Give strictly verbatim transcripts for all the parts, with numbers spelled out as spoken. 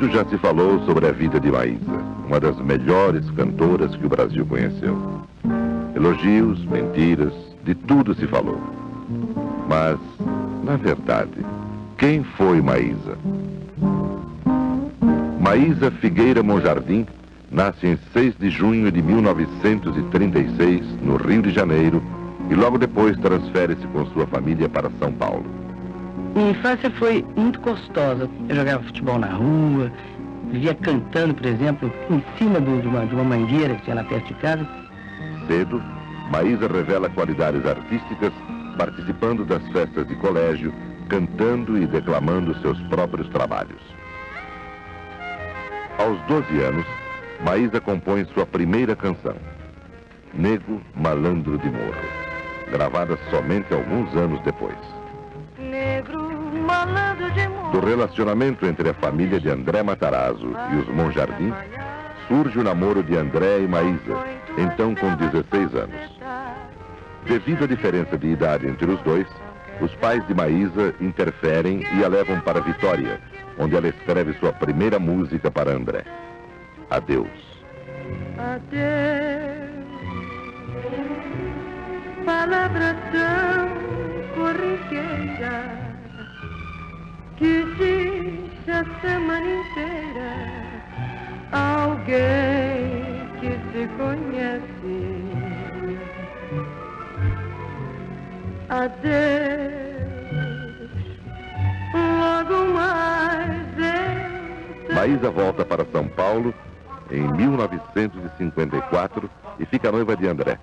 Muito já se falou sobre a vida de Maísa, uma das melhores cantoras que o Brasil conheceu. Elogios, mentiras, de tudo se falou. Mas, na verdade, quem foi Maísa? Maísa Figueira Monjardim nasce em seis de junho de mil novecentos e trinta e seis, no Rio de Janeiro, e logo depois transfere-se com sua família para São Paulo. Minha infância foi muito gostosa. Eu jogava futebol na rua, vivia cantando, por exemplo, em cima de uma, de uma mangueira que tinha lá perto de casa. Cedo, Maísa revela qualidades artísticas, participando das festas de colégio, cantando e declamando seus próprios trabalhos. Aos doze anos, Maísa compõe sua primeira canção, Nego Malandro de Morro, gravada somente alguns anos depois. Negro malandro de morro. Do relacionamento entre a família de André Matarazzo e os Monjardim, surge o namoro de André e Maísa, então com dezesseis anos. Devido à diferença de idade entre os dois, os pais de Maísa interferem e a levam para Vitória, onde ela escreve sua primeira música para André, Adeus. Adeus, palavra tão corriqueira que diz a semana inteira alguém que se conhece. Adeus, logo mais eu... Maísa volta para São Paulo em mil novecentos e cinquenta e quatro e fica noiva de André.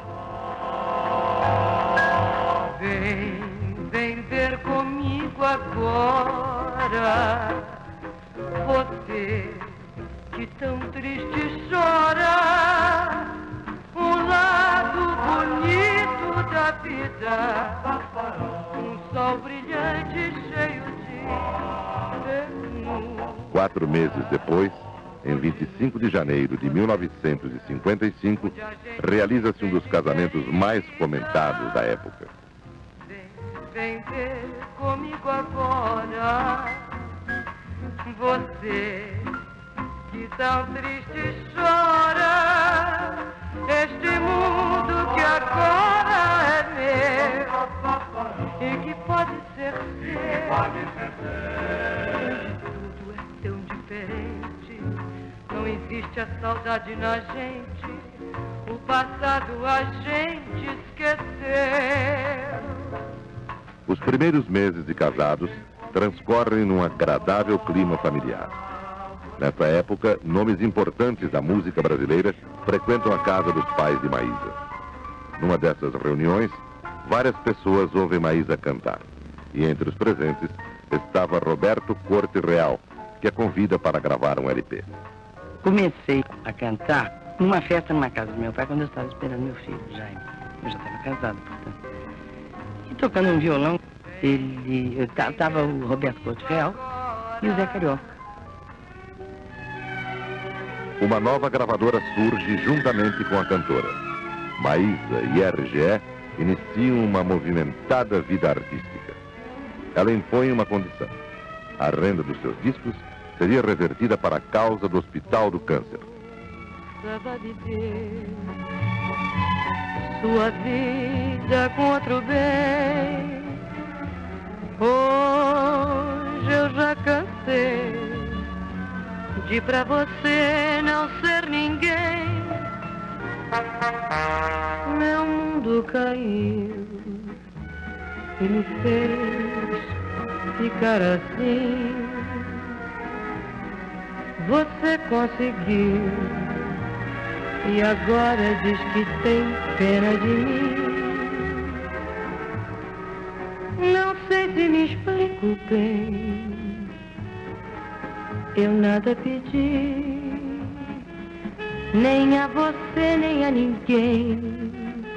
Vem, vem ver comigo agora, você que tão triste chora, um lado bonito da vida, um sol brilhante cheio de ternura. Quatro meses depois, em vinte e cinco de janeiro de mil novecentos e cinquenta e cinco, realiza-se um dos casamentos mais comentados da época. Vem ver comigo agora, você que tão triste chora, este mundo que agora é meu e que pode ser seu. Tudo é tão diferente, não existe a saudade na gente, o passado a gente esqueceu. Os primeiros meses de casados transcorrem num agradável clima familiar. Nessa época, nomes importantes da música brasileira frequentam a casa dos pais de Maísa. Numa dessas reuniões, várias pessoas ouvem Maísa cantar. E entre os presentes estava Roberto Corte Real, que a convida para gravar um L P. Comecei a cantar numa festa numa casa do meu pai, quando eu estava esperando meu filho, Jaime. Eu já estava casado, portanto. E tocando um violão, ele, estava o Roberto Corte Real e o Zé Carioca. Uma nova gravadora surge juntamente com a cantora. Maísa e R G E iniciam uma movimentada vida artística. Ela impõe uma condição. A renda dos seus discos seria revertida para a causa do Hospital do Câncer. Sua vida com outro bem, hoje eu já cansei de pra você não ser ninguém. Meu mundo caiu e me fez ficar assim. Você conseguiu e agora diz que tem pena de mim. Não sei se me explico bem, eu nada pedi, nem a você nem a ninguém.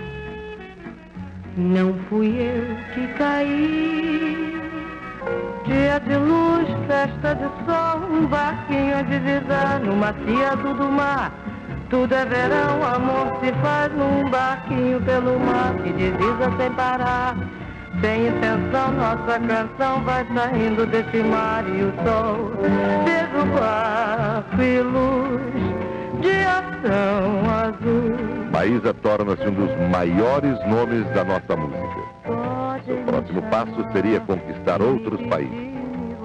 Não fui eu que caí. Dia de luz, festa de sol, um barquinho a divisar no maciado do mar. Tudo é verão, amor se faz num barquinho pelo mar que divisa sem parar. sem intenção, nossa canção vai saindo desse mar e o sol. Vejo barco e luz de ação azul. Maísa torna-se um dos maiores nomes da nossa música. Seu próximo passo seria conquistar outros países.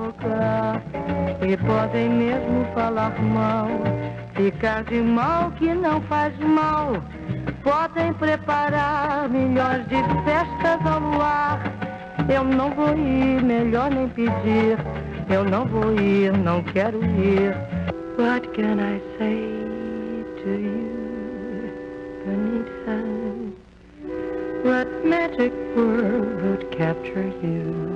E podem mesmo falar mal, ficar de mal que não faz mal. Podem preparar milhões de festas ao luar. Eu não vou ir, melhor nem pedir. Eu não vou ir, não quero ir. What can I say to you, Bonita? What magic word would capture you?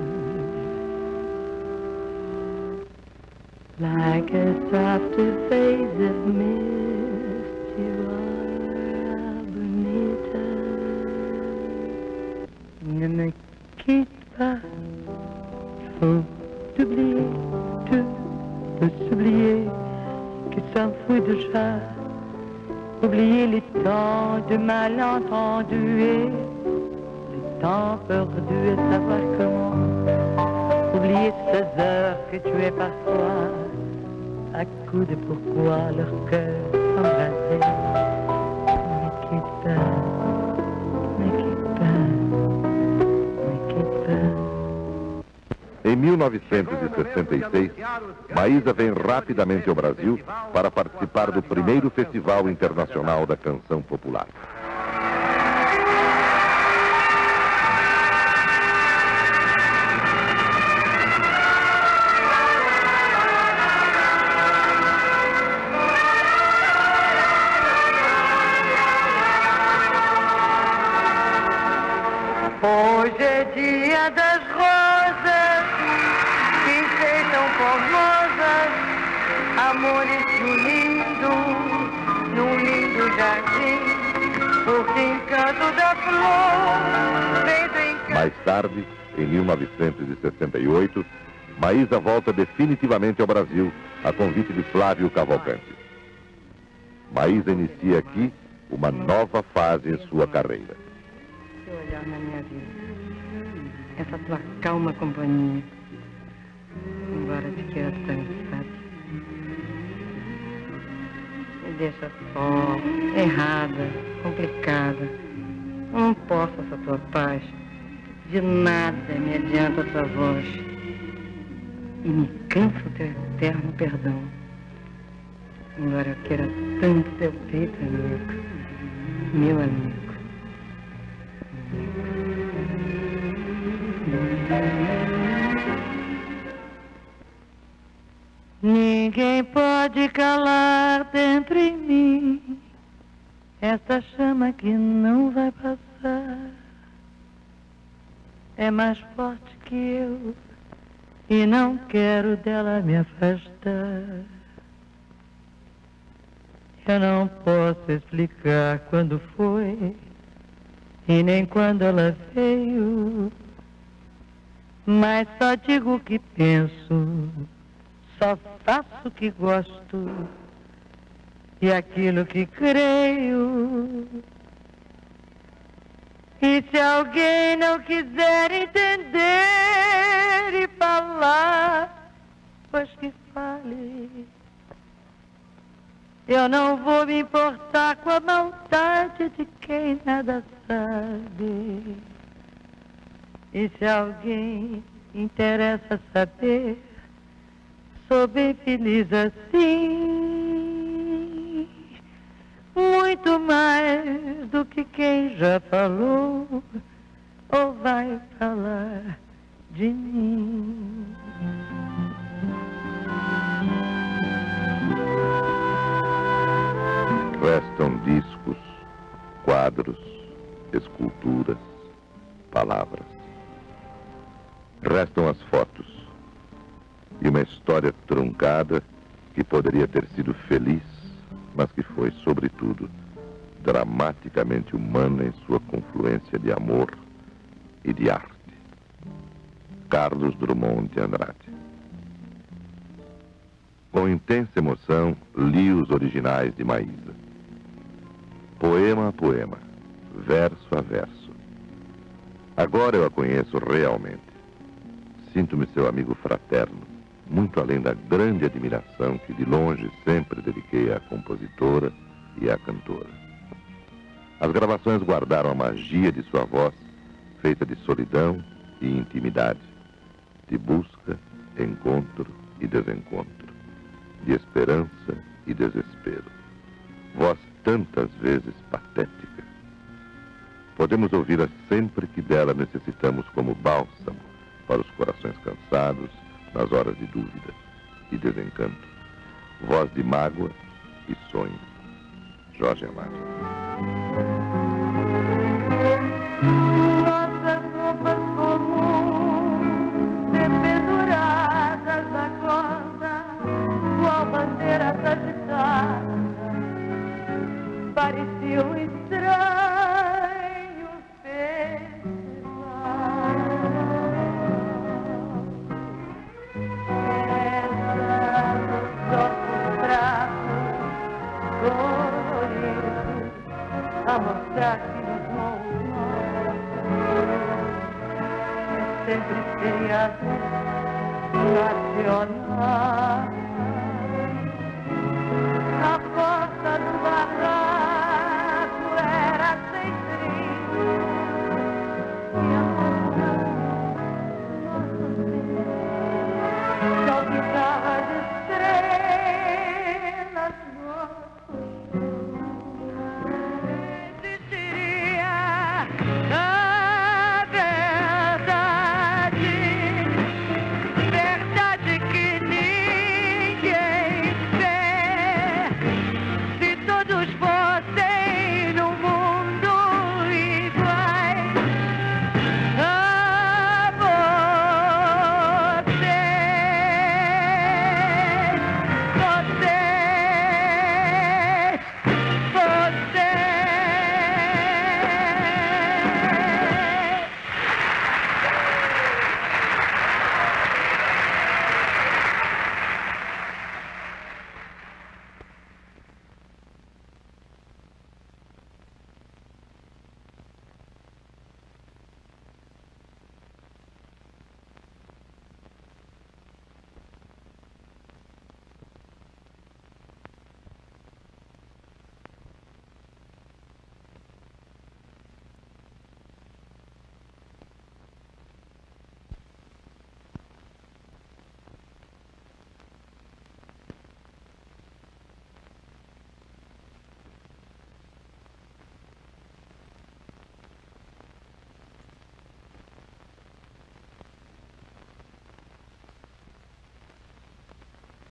Like a soft phase of mist, you are bonita. Ne me quitte pas, faut t'oublier, tout peut s'oublier, que s'en fout déjà. Oublier les temps de malentendus et les temps perdus et savoir comment. Oublier ces heures que tu es parfois à coup de pourquoi leur cœur s'embrasser. Ne quitte pas, ne quitte pas, ne quitte pas. Em mil novecentos e sessenta e seis, Maísa vem rapidamente ao Brasil para participar do primeiro Festival Internacional da Canção Popular. Hoje é dia das rosas, que sejam formosas, amores no lindo, num lindo jardim, o encanto da flor, feito em... Mais tarde, em mil novecentos e sessenta e oito, Maísa volta definitivamente ao Brasil, a convite de Flávio Cavalcanti. Maísa inicia aqui uma nova fase em sua carreira. Seu olhar na minha vida, essa tua calma companhia, embora te queira tanto, sabe? Me deixa só, errada, complicada. Eu não posso essa tua paz, de nada me adianta a tua voz. E me cansa o teu eterno perdão, embora eu queira tanto teu peito, amigo, meu amigo. Ninguém pode calar dentro em mim essa chama que não vai passar. É mais forte que eu e não quero dela me afastar. Eu não posso explicar quando foi e nem quando ela veio, mas só digo o que penso, só faço o que gosto e aquilo que creio. E se alguém não quiser entender e falar, pois que fale. Eu não vou me importar com a maldade de quem nada sabe. E se alguém interessa saber, sou bem feliz assim, muito mais do que quem já falou ou vai falar de mim. Restam discos, quadros, esculturas, palavras. Restam as fotos e uma história truncada que poderia ter sido feliz, mas que foi, sobretudo, dramaticamente humana em sua confluência de amor e de arte. Carlos Drummond de Andrade. Com intensa emoção, li os originais de Maísa. Poema a poema, verso a verso. Agora eu a conheço realmente. Sinto-me seu amigo fraterno, muito além da grande admiração que de longe sempre dediquei à compositora e à cantora. As gravações guardaram a magia de sua voz, feita de solidão e intimidade, de busca, encontro e desencontro, de esperança e desespero. Voz tantas vezes patética. Podemos ouvi-la sempre que dela necessitamos como bálsamo para os corações cansados nas horas de dúvida e desencanto. Voz de mágoa e sonho. Jorge Amado. Nossas roupas comuns, dependuradas na corda, qual bandeiras agitadas, pareciam estranhos festival. Essa dos nossos braços coloridos, a mostrar que nos mãos sempre feriado nacional.